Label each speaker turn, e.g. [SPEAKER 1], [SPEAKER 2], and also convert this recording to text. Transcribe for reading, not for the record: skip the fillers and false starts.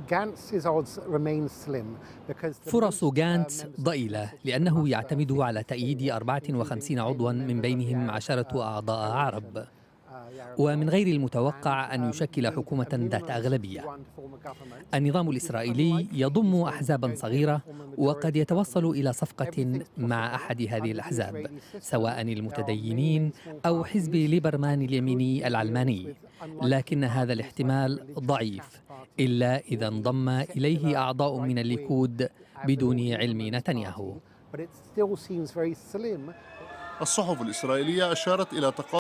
[SPEAKER 1] فرص غانتس ضئيلة لأنه يعتمد على تأييد 54 عضوا من بينهم 10 أعضاء عرب، ومن غير المتوقع أن يشكل حكومة ذات أغلبية. النظام الإسرائيلي يضم أحزابا صغيرة وقد يتوصل إلى صفقة مع أحد هذه الأحزاب، سواء المتدينين أو حزب ليبرمان اليميني العلماني، لكن هذا الاحتمال ضعيف إلا إذا انضم إليه أعضاء من الليكود بدون علم نتنياهو.
[SPEAKER 2] الصحف الإسرائيلية أشارت إلى